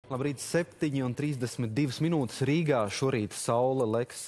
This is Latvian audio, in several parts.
Labrīt, 7:32 minūtes Rīgā. Šorīt saule leks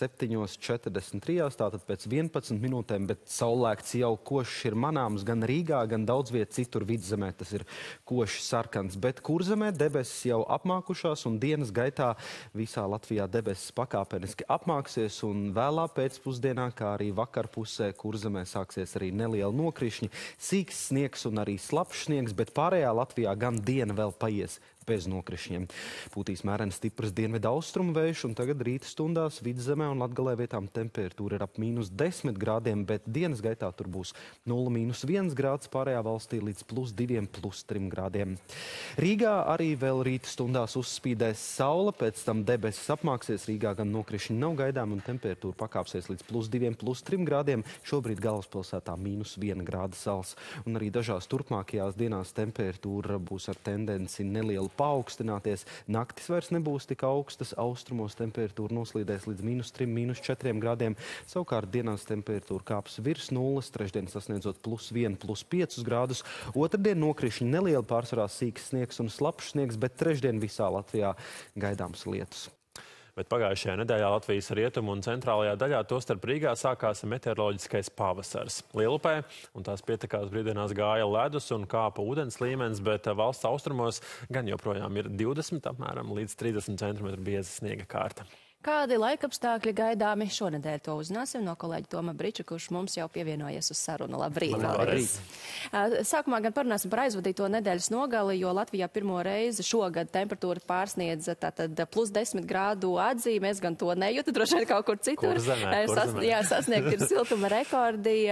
7:43, tātad pēc 11 minūtēm, bet saulēkts jau košs ir manāms gan Rīgā, gan daudz viet citur Vidzemē. Tas ir košs sarkans, bet Kurzemē debesis jau apmākušās un dienas gaitā visā Latvijā debesis pakāpeniski apmāksies un vēlā pēcpusdienā, kā arī vakarpusē Kurzemē sāksies arī neliela nokrišņi, sīks sniegs un arī slapjš sniegs, bet pārējā Latvijā gan diena vēl paies bez nokrišņiem. Pūtīs mērens stiprs dienvidu austrumu vējš, un tagad rīta stundās Vidzemē un Latgalē vietām temperatūra ir ap -10 grādiem, bet dienas gaitā tur būs 0–1 grāds, pārējā valstī līdz +2, +3 grādiem. Rīgā arī vēl rīta stundās uzspīdēs saule, pēc tam debesis apmāksies. Rīgā gan nokrišņi nav gaidām un temperatūra pakāpsies līdz +2, +3 grādiem. Šobrīd galvaspilsētā -1 grāda sals, un arī dažās turpmākajās dienās temperatūra būs ar tendenci nelielu paaugstināties. Naktis vairs nebūs tik augstas, austrumos temperatūra noslīdēs līdz -3, -4 grādiem. Savukārt dienās temperatūra kāps virs nulles, trešdien sasniedzot +1, +5 grādus. Otrdien nokrišņi nelieli, pārsvarā sīks sniegs un slapjš sniegs, bet trešdien visā Latvijā gaidāms lietus. Bet pagājušajā nedēļā Latvijas rietumu un centrālajā daļā, tostarp Rīgā, sākās meteoroloģiskais pavasars. Lielupē un tās pietekās brīvdienās gāja ledus un kāpa ūdens līmenis, bet valsts austrumos gan joprojām ir 20 apmēram līdz 30 cm bieza sniega kārta. Kādi laikapstākļi gaidāmi šonedēļ, to uzzināsim no kolēģa Toma Briča, kurš mums jau pievienojies uz sarunu. Labrīt! Labrīt. Sākumā gan parunāsim par aizvadīto nedēļas nogali, jo Latvijā pirmo reizi šogad temperatūra pārsniedza tātad +10 grādu atzīmi. Es gan to nejūtu, droši vien kaut kur citur. Kurzemē. Jā, sasniegt ir siltuma rekordi.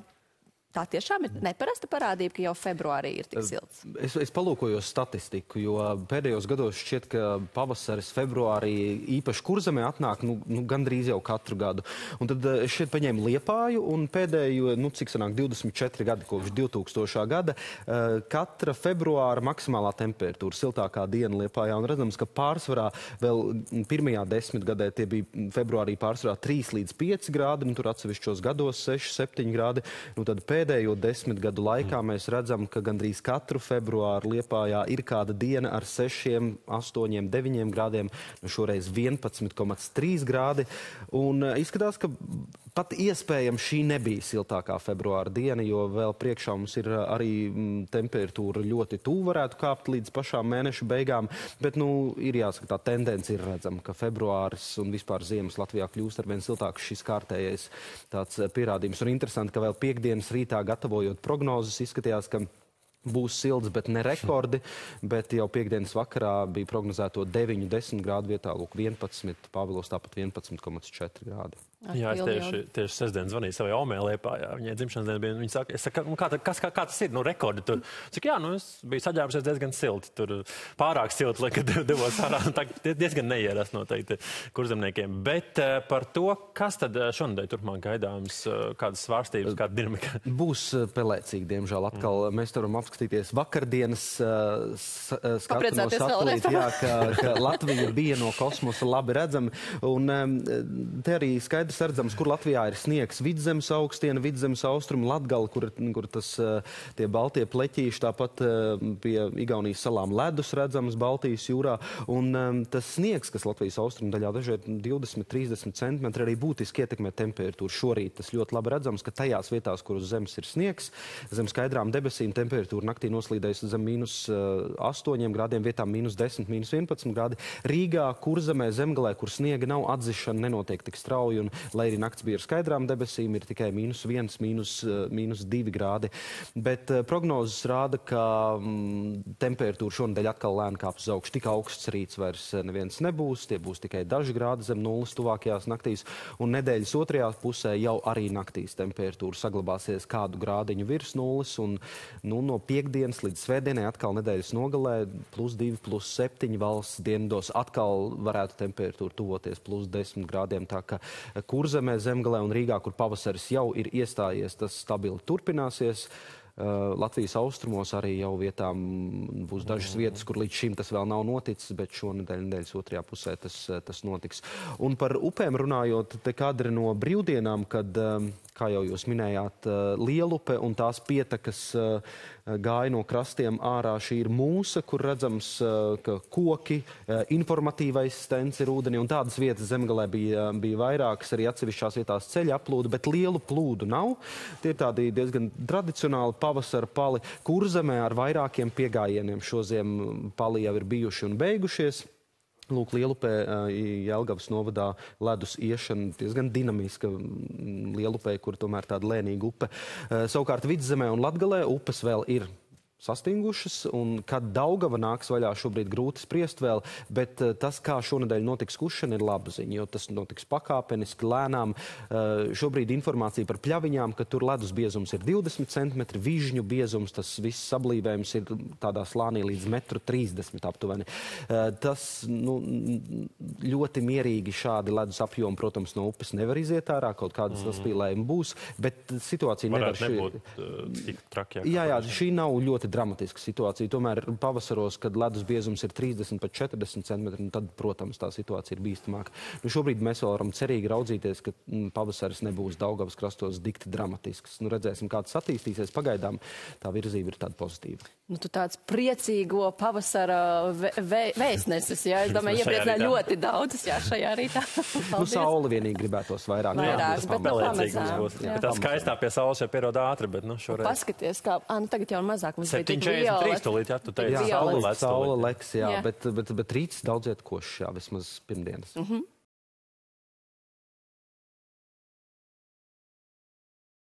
Tā tiešām ir neparasta parādība, ka jau februārī ir tik silts. Es palūkojos statistiku, jo pēdējos gados šķiet, ka pavasaris februārī īpaši Kurzemē atnāk gandrīz jau katru gadu. Un tad es šeit paņēmu Liepāju un pēdējo, cik sanāk, 24 gadi kopš 2000. gada, katra februāra maksimālā temperatūra, siltākā diena Liepājā, un redzams, ka pārsvarā vēl pirmajā desmitgadē tie bija februārī pārsvarā 3 līdz 5 grādi, un tur atsevišķos gados 6, 7 grādi. Tad pēdējo 10 gadu laikā mēs redzam, ka gandrīz katru februāru Liepājā ir kāda diena ar 6, 8, 9 grādiem, šoreiz 11,3 grādi. Un izskatās, ka pat iespējams šī nebija siltākā februāra diena, jo vēl priekšā mums ir arī temperatūra ļoti tuvu, varētu kāpt līdz pašām mēneša beigām, bet ir jāsaka, tā tendence ir redzama, ka februāris un vispār ziemas Latvijā kļūst ar vien siltāks, šis kārtējais tāds pierādījums. Un interesanti, ka vēl piekdienas rītā gatavojot prognozes, izskatījās, ka būs silts, bet ne rekordi, bet jau piekdienas vakarā bija prognozēto 9–10 grādu vietā, lūk, 11, Pāvilos tāpat 11,4 grādi. Jā, es tieši sestdien zvanīju savai omē Liepājā. Viņai dzimšanas diena bija, viņa saka, es saku, kā tas ir, rekordi tur. Cik jā, es biju saģērbusies diezgan silti, tur pārāk silti, lai, kad devos ārā, tā diezgan neierast noteikti kurzemniekiem. Bet par to, kas tad šonedēļ turpmāk gaidāms, kādas svārstības, kāda dinamika? Būs pelēcīgi, diemžēl, atkal. Mēs varam apskatīties vakardienas skatu no satelīta, jā, ka Latvija bija no kosmosa labi redzama. Un te arī skaidrs redzams, kur Latvijā ir sniegs. Vidzemes augstiena, Vidzemes austrumu, Latgala, kur tie baltie pleķīši, tāpat pie Igaunijas salām ledus redzams Baltijas jūrā. Un tas sniegs, kas Latvijas austrumu daļā dažreiz 20–30 cm, arī būtiski ietekmē temperatūru. Šorīt tas ļoti labi redzams, ka tajās vietās, kur uz zemes ir sniegs, zem skaidrām debesīm temperatūra naktī noslīdējusi zem -8 grādiem, vietām -10, -11 grādi. Rīgā, Kurzemē, Zemgalē, kur sniega nav, atzišana nenotiek tik strauji, un lai arī nakts bija ar skaidrām debesīm, ir tikai -1, -2 grādi. Bet prognozes rāda, ka temperatūra šonedēļ atkal lēni kāps uz augšu. Tik augsts rīts vairs neviens nebūs, tie būs tikai daži grādi zem nulles tuvākajās naktīs, un nedēļas otrajā pusē jau arī naktīs temperatūra saglabāsies kādu grādiņu virs nulles, un no piekdienas līdz svētdienai atkal nedēļas nogalē +2, +7 valsts dienvidos atkal varētu temperatūra tuvoties +10 grādiem, tā ka Kurzemē, Zemgalē un Rīgā, kur pavasaris jau ir iestājies, tas stabili turpināsies. Latvijas austrumos arī jau vietām būs dažas vietas, kur līdz šim tas vēl nav noticis, bet šonedēļ nedēļas otrajā pusē tas notiks. Un par upēm runājot, te kadri no brīvdienām, kad, kā jau jūs minējāt, Lielupe un tās pietekas gāja no krastiem ārā. Šī ir mūsa, kur redzams, ka koki, informatīvais stends ir ūdenī, un tādas vietas Zemgalē bija vairākas, arī atsevišķās vietās ceļa aplūda, bet lielu plūdu nav. Tie ir tādi diezgan tradicionāli pavasara pali. Kurzemē ar vairākiem piegājieniem šoziem pali jau ir bijuši un beigušies. Lūk, Lielupē, Jelgavas novadā ledus iešana diezgan dinamiska Lielupē, kur tomēr tāda lēnīga upe. Savukārt Vidzemē un Latgalē upes vēl ir sastingušas, un kad Daugava nāks vaļā, šobrīd grūti spriest vēl, bet tas, kā šonedēļ notiks kušana, ir laba ziņa, jo tas notiks pakāpeniski, lēnām. Šobrīd informācija par pļaviņām, ka tur ledus biezums ir 20 cm, vižņu biezums, tas viss sablīvējums ir tādā slānī līdz 1,30 m aptuveni. Tas ļoti mierīgi šādi ledus apjomi, protams, no upes nevar iziet ārā, kaut kādas saspīlējumi būs, bet situācija varētu nebūt tik traki. Jā, šī nav ļoti dramatiska situācija. Tomēr pavasaros, kad ledus biezums ir 30 pat 40 cm, tad, protams, tā situācija ir bīstamāka. Šobrīd mēs vēl varam cerīgi raudzīties, ka pavasaris nebūs Daugavas krastos dikti dramatisks. Redzēsim, kā tas attīstīsies. Pagaidām tā virzība ir tāda pozitīva. Tu tāds priecīgo pavasara vēstnesis, jā? Es domāju, iepriecināja ļoti daudz, jā, šajā rītā. Saule vienīgi gribētos vairāk. Bet pamazām. Bet tā skaistā pie saules jau pierod ātri, bet šoreiz. Paskaties, kā, tagad jau mazāk. 7,43 tūlīt, jā, tu teici, saule leks, jā, bet rīts daudz iet košs, jā, vismaz pirmdienas.